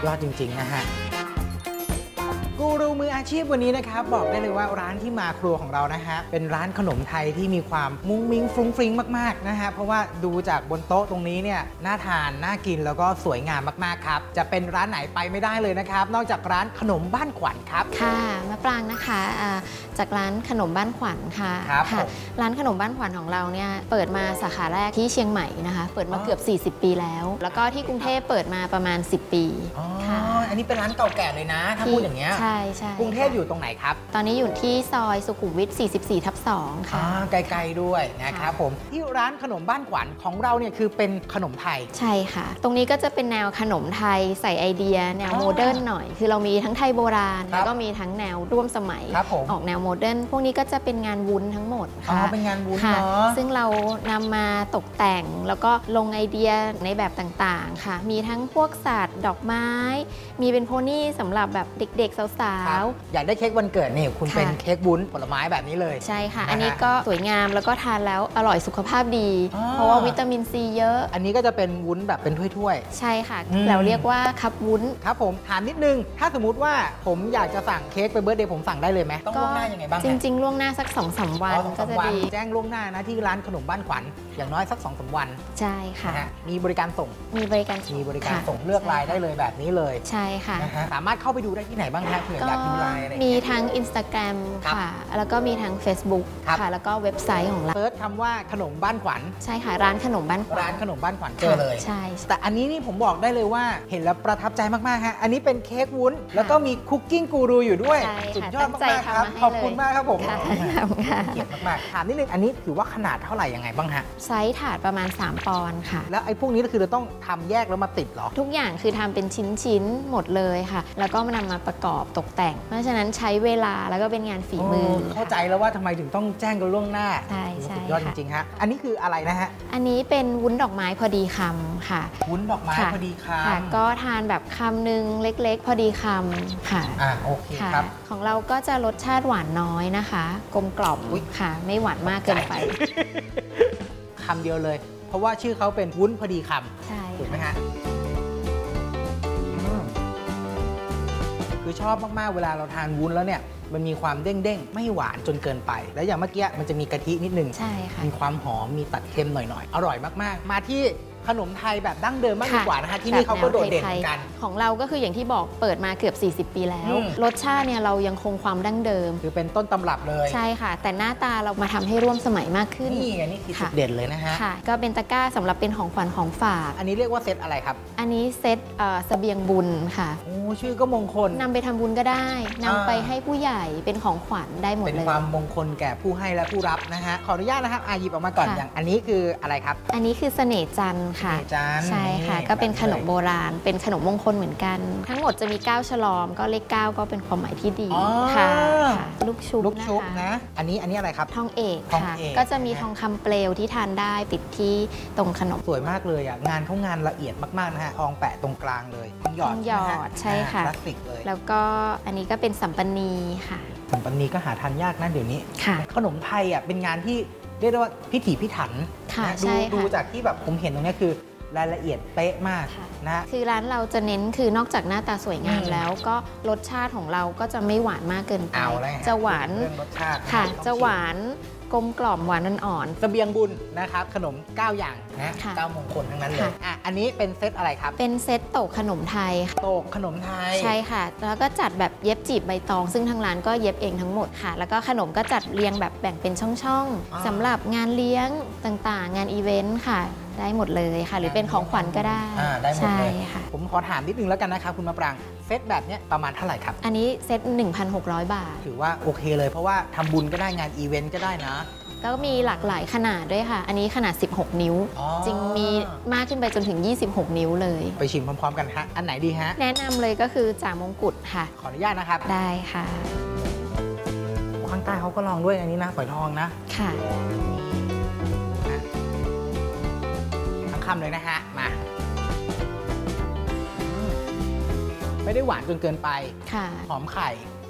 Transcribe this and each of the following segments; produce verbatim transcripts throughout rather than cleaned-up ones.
ยอดจริงๆนะฮะกูรูมืออาชีพวันนี้นะครับบอกได้เลยว่าร้านที่มาครัวของเรานะฮะเป็นร้านขนมไทยที่มีความมุ้งมิ้งฟรุ้งฟริ้งมากๆนะฮะเพราะว่าดูจากบนโต๊ะตรงนี้เนี่ยน่าทานน่ากินแล้วก็สวยงามมากๆครับจะเป็นร้านไหนไปไม่ได้เลยนะครับนอกจากร้านขนมบ้านขวัญครับค่ะมะปรางนะคะจากร้านขนมบ้านขวัญค่ะค่ะร้านขนมบ้านขวัญของเราเนี่ยเปิดมาสาขาแรกที่เชียงใหม่นะคะเปิดมาเกือบสี่สิบปีแล้วแล้วก็ที่กรุงเทพเปิดมาประมาณสิบปีค่ะอันนี้เป็นร้านเก่าแก่เลยนะถ้าพูดอย่างเงี้ยใช่ใช่กรุงเทพอยู่ตรงไหนครับตอนนี้อยู่ที่ซอยสุขุมวิท สี่สิบสี่ทับสอง ค่ะไกลๆด้วยนะครับผมที่ร้านขนมบ้านขวัญของเราเนี่ยคือเป็นขนมไทยใช่ค่ะตรงนี้ก็จะเป็นแนวขนมไทยใส่ไอเดียแนวโมเดิร์นหน่อยคือเรามีทั้งไทยโบราณแล้วก็มีทั้งแนวร่วมสมัยออกแนวโมเดิร์นพวกนี้ก็จะเป็นงานวุ้นทั้งหมดค่ะเป็นงานวุ้นเนาะซึ่งเรานำมาตกแต่งแล้วก็ลงไอเดียในแบบต่างๆค่ะมีทั้งพวกสัตว์ดอกไม้มีเป็นโพนี่สำหรับแบบเด็กๆสาวๆอยากได้เค้กวันเกิดนี่คุณเป็นเค้กวุ้นผลไม้แบบนี้เลยใช่ค่ะอันนี้ก็สวยงามแล้วก็ทานแล้วอร่อยสุขภาพดีเพราะว่าวิตามินซีเยอะอันนี้ก็จะเป็นวุ้นแบบเป็นถ้วยๆใช่ค่ะเราเรียกว่าคัพวุ้นครับผมถามนิดนึงถ้าสมมุติว่าผมอยากจะสั่งเค้กไปเบิร์ธเดย์ผมสั่งได้เลยไหมต้องล่วงหน้ายังไงบ้างจริงๆล่วงหน้าสัก สองถึงสาม วันก็จะดีแจ้งล่วงหน้านะที่ร้านขนมบ้านขวัญอย่างน้อยสัก สองถึงสาม วันใช่ค่ะมีบริการส่งมีบริการมีบริการส่งเลือกลายได้เลยแบบนี้เลยใช่ค่ะสามารถเข้าไปดูได้ที่ไหนบ้างคะเผื่ออยากดูลายอะไรมีทั้ง Instagram ค่ะแล้วก็มีทั้ง Facebook ค่ะแล้วก็เว็บไซต์ของเราเซิร์ชคำว่าขนมบ้านขวัญใช่ค่ะร้านขนมบ้านขวัญร้านขนมบ้านขวัญเจอเลยใช่แต่อันนี้นี่ผมบอกได้เลยว่าเห็นแล้วประทับใจมากๆฮะอันนี้เป็นเค้กวุ้นแล้วก็มีคุกกิ้งกูรูอยู่ด้วยสุดยอดมากๆครับขอบคุณมากครับผมเกียรติมากๆถามนิดนึงอันนี้ถือว่าขนาดเท่าไหร่ยังไงบ้างฮะไซส์ถาดประมาณสามปอนด์ค่ะแล้วไอ้พวกนี้ก็คือเราต้องทำแยกแล้วมาติดหรอทุกอย่างคือทำเป็นชิ้นๆหมดเลยค่ะแล้วก็มานำมาประกอบตกแต่งเพราะฉะนั้นใช้เวลาแล้วก็เป็นงานฝีมือเข้าใจแล้วว่าทำไมถึงต้องแจ้งกันล่วงหน้าใช่ใช่ยอดจริงๆฮะอันนี้คืออะไรนะฮะอันนี้เป็นวุ้นดอกไม้พอดีคำค่ะวุ้นดอกไม้พอดีคำก็ทานแบบคำหนึ่งเล็กๆพอดีคำค่ะอ่าโอเคครับของเราก็จะรสชาติหวานน้อยนะคะกลมกล่อมค่ะไม่หวานมากเกินไปคำเดียวเลยเพราะว่าชื่อเขาเป็นวุ้นพอดีคำใช่ถูกไหมฮะคือชอบมากๆเวลาเราทานวุ้นแล้วเนี่ยมันมีความเด้งๆไม่หวานจนเกินไปแล้วอย่างเมื่อกี้มันจะมีกะทินิดนึงใช่ค่ะมีความหอมมีตัดเค็มหน่อยๆอร่อยมากๆมาที่ขนมไทยแบบดั้งเดิมมากดีกว่านะคะที่นี่เขาก็โดดเด่นกันของเราก็คืออย่างที่บอกเปิดมาเกือบสี่สิบปีแล้วรสชาติเนี่ยเรายังคงความดั้งเดิมคือเป็นต้นตำรับเลยใช่ค่ะแต่หน้าตาเรามาทำให้ร่วมสมัยมากขึ้นนี่ไงนี่คือจุดเด่นเลยนะฮะค่ะก็เป็นตะกร้าสำหรับเป็นของขวัญของฝากอันนี้เรียกว่าเซตอะไรครับอันนี้เซตเสบียงบุญค่ะโอ้ชื่อก็มงคลนำไปทำบุญก็ได้นำไปให้ผู้ใหญ่เป็นของขวัญได้หมดเลยเป็นความมงคลแก่ผู้ให้และผู้รับนะฮะขออนุญาตนะครับอาหยิบออกมาก่อนอย่างอันนี้คืออะไรครับอันนี้คือเสน่ห์จันทร์ค่ะใช่ค่ะก็เป็นขนมโบราณเป็นขนมมงคลเหมือนกันทั้งหมดจะมีเก้าฉลอมก็เลขเก้าก็เป็นความหมายที่ดีค่ะลูกชุบนะคะนะอันนี้อันนี้อะไรครับทองเอกค่ะก็จะมีทองคำเปลวที่ทานได้ติดที่ตรงขนมสวยมากเลยอ่ะงานเขางานละเอียดมากๆนะฮะทองแปะตรงกลางเลยทองหยอดหยอดใช่ค่ะคลาสสิกเลยแล้วก็อันนี้ก็เป็นสัมปันนีค่ะสัมปันนีก็หาทานยากนะเดี๋ยวนี้ค่ะขนมไทยอ่ะเป็นงานที่เรียกได้ว่าพิถีพิถันดูดูจากที่แบบผมเห็นตรงนี้คือรายละเอียดเป๊ะมากนะคือร้านเราจะเน้นคือนอกจากหน้าตาสวยงามแล้วก็รสชาติของเราก็จะไม่หวานมากเกินไปจะหวานค่ะจะหวานกลมกล่อมหวานอ่อนๆเสบียงบุญนะครับขนมเก้าอย่างนะเก้ามงคลทั้งนั้นเลยอ่ะอันนี้เป็นเซตอะไรครับเป็นเซตโตกขนมไทยโตกขนมไทยใช่ค่ะแล้วก็จัดแบบเย็บจีบใบตองซึ่งทางร้านก็เย็บเองทั้งหมดค่ะแล้วก็ขนมก็จัดเรียงแบบแบ่งเป็นช่องๆสำหรับงานเลี้ยงต่างๆงานอีเวนต์ค่ะได้หมดเลยค่ะหรือเป็นของขวัญก็ได้ได้หมดเลยค่ะผมขอถามนิดนึงแล้วกันนะครับคุณมะปรางเซตแบบนี้ประมาณเท่าไหร่ครับอันนี้เซต หนึ่งพันหกร้อย บาทถือว่าโอเคเลยเพราะว่าทำบุญก็ได้งานอีเวนต์ก็ได้นะแล้วก็มีหลากหลายขนาดด้วยค่ะอันนี้ขนาดสิบหกนิ้วจริงมีมากขึ้นไปจนถึงยี่สิบหกนิ้วเลยไปชิมพร้อมๆกันฮะอันไหนดีฮะแนะนำเลยก็คือจ่ามงกุฎค่ะขออนุญาตนะครับได้ค่ะข้างใต้เขาก็ลองด้วยอันนี้นะฝอยทองนะค่ะทั้งคำเลยนะฮะมาไม่ได้หวานจนเกินไปหอมไข่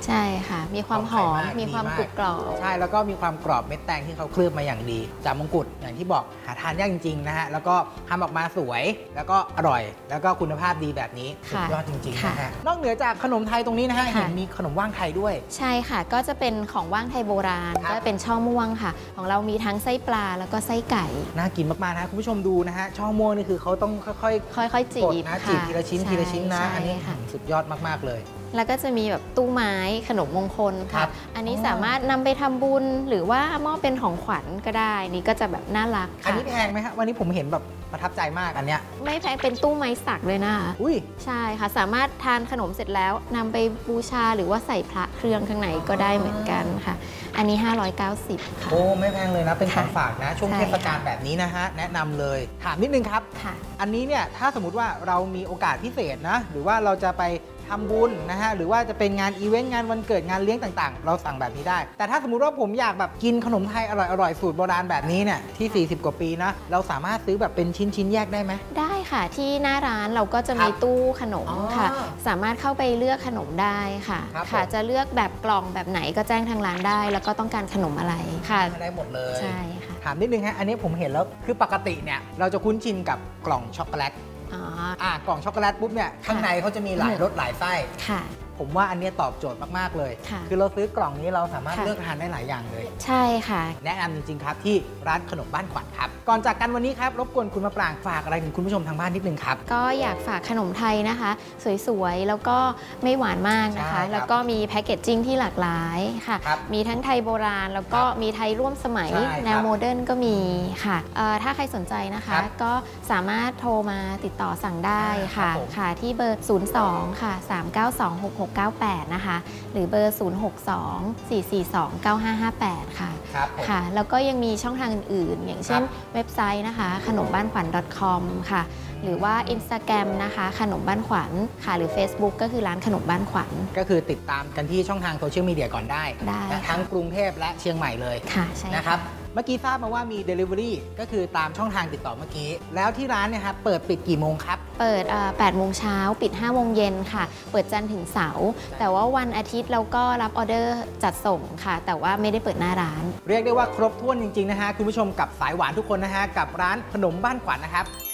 ใช่ค่ะมีความหอมมีความกรุบกรอบใช่แล้วก็มีความกรอบเม็ดแตงที่เขาเคลือบมาอย่างดีจากมงกุฎอย่างที่บอกหาทานยากจริงๆนะฮะแล้วก็ทำออกมาสวยแล้วก็อร่อยแล้วก็คุณภาพดีแบบนี้สุดยอดจริงๆนะฮะนอกเหนือจากขนมไทยตรงนี้นะฮะเห็นมีขนมว่างไทยด้วยใช่ค่ะก็จะเป็นของว่างไทยโบราณก็เป็นช่อม่วงค่ะของเรามีทั้งไส้ปลาแล้วก็ไส้ไก่น่ากินมากๆนะคุณผู้ชมดูนะฮะช่อม่วงนี่คือเขาต้องค่อยๆค่อยๆจีบนะจีบทีละชิ้นทีละชิ้นนะอันนี้สุดยอดมากๆเลยแล้วก็จะมีแบบตู้ไม้ขนมมงคลค่ะอันนี้สามารถนำไปทำบุญหรือว่ามอบเป็นของขวัญก็ได้นี่ก็จะแบบน่ารักค่ะอันนี้แพงไหมฮะวันนี้ผมเห็นแบบประทับใจมากอันเนี้ยไม่แพงเป็นตู้ไม้สักเลยนะคะอุ้ยใช่ค่ะสามารถทานขนมเสร็จแล้วนำไปบูชาหรือว่าใส่พระเครื่องข้างในก็ได้เหมือนกันค่ะอันนี้ห้าร้อยเก้าสิบค่ะโอ้ไม่แพงเลยนะเป็นของฝากนะช่วงเทศกาลแบบนี้นะฮะแนะนำเลยถามนิดนึงครับค่ะอันนี้เนี่ยถ้าสมมติว่าเรามีโอกาสพิเศษนะหรือว่าเราจะไปทำบุญนะฮะหรือว่าจะเป็นงานอีเวนต์งานวันเกิดงานเลี้ยงต่างๆเราสั่งแบบนี้ได้แต่ถ้าสมมุติว่าผมอยากแบบกินขนมไทยอร่อยๆสูตรโบราณแบบนี้เนี่ยที่สี่สิบกว่าปีนะเราสามารถซื้อแบบเป็นชิ้นๆแยกได้ไหมได้ค่ะที่หน้าร้านเราก็จะมีตู้ขนมค่ะสามารถเข้าไปเลือกขนมได้ค่ะค่ะจะเลือกแบบกล่องแบบไหนก็แจ้งทางร้านได้แล้วก็ต้องการขนมอะไรค่ะได้หมดเลยใช่ค่ะถามนิดนึงฮะอันนี้ผมเห็นแล้วคือปกติเนี่ยเราจะคุ้นชินกับกล่องช็อกโกแลตอ่ากล่องช็อกโกแลตปุ๊บเนี่ยข้างในเขาจะมีหลายรสหลายไส้ค่ะผมว่าอันนี้ตอบโจทย์มากๆเลยคือเราซื้อกล่องนี้เราสามารถเลือกทานได้หลายอย่างเลยใช่ค่ะแนะนำจริงๆครับที่ร้านขนมบ้านขวัญครับก่อนจากกันวันนี้ครับรบกวนคุณมะปรางฝากอะไรถึงคุณผู้ชมทางบ้านนิดนึงครับก็อยากฝากขนมไทยนะคะสวยๆแล้วก็ไม่หวานมากนะคะแล้วก็มีแพคเกจจิ้งที่หลากหลายค่ะมีทั้งไทยโบราณแล้วก็มีไทยร่วมสมัยแนวโมเดิร์นก็มีค่ะถ้าใครสนใจนะคะก็สามารถโทรมาติดต่อสั่งได้ค่ะค่ะที่เบอร์ศูนย์ สอง ค่ะสาม เก้า สอง หก หก เก้า แปดนะคะหรือเบอร์ศูนย์ หก สอง สี่ สี่ สอง เก้า ห้า ห้า แปดค่ะค่ะแล้วก็ยังมีช่องทางอื่นๆอย่างเช่นเว็บไซต์นะคะขนมบ้านขวัญ .com ค่ะหรือว่า Instagram นะคะขนมบ้านขวัญค่ะหรือ Facebook ก็คือร้านขนมบ้านขวัญก็คือติดตามกันที่ช่องทางโซเชียลมีเดียก่อนได้ได้ทั้งกรุงเทพและเชียงใหม่เลยค่ะใช่นะครับเมื่อกี้ทราบมาว่ามี Delivery ก็คือตามช่องทางติดต่อเมื่อกี้แล้วที่ร้านเนี่ยครับเปิดปิดกี่โมงครับเปิดแปดโมงเช้าปิดห้าโมงเย็นค่ะเปิดจันทร์ถึงเสาร์แต่ว่าวันอาทิตย์เราก็รับออเดอร์จัดส่งค่ะแต่ว่าไม่ได้เปิดหน้าร้านเรียกได้ว่าครบถ้วนจริงๆนะฮะคุณผู้ชมกับสายหวานทุกคนนะฮะกับร้านขนมบ้านขวัญนะครับ